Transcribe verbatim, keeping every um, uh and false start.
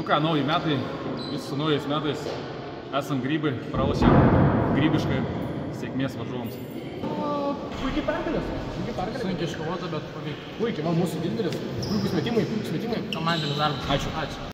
ką, nauji metai, visi su naujais metais, esam grybai, pralašėm grybiškai, sėkmės varžovams. Puikiai pergalės, puikiai pergalės. Sunkiai iškovota, bet pavyko. Puikiai, man mūsų didelis, puikus metimai, puikus metimai. Komandinis darbas. Ačiū. Ačiū.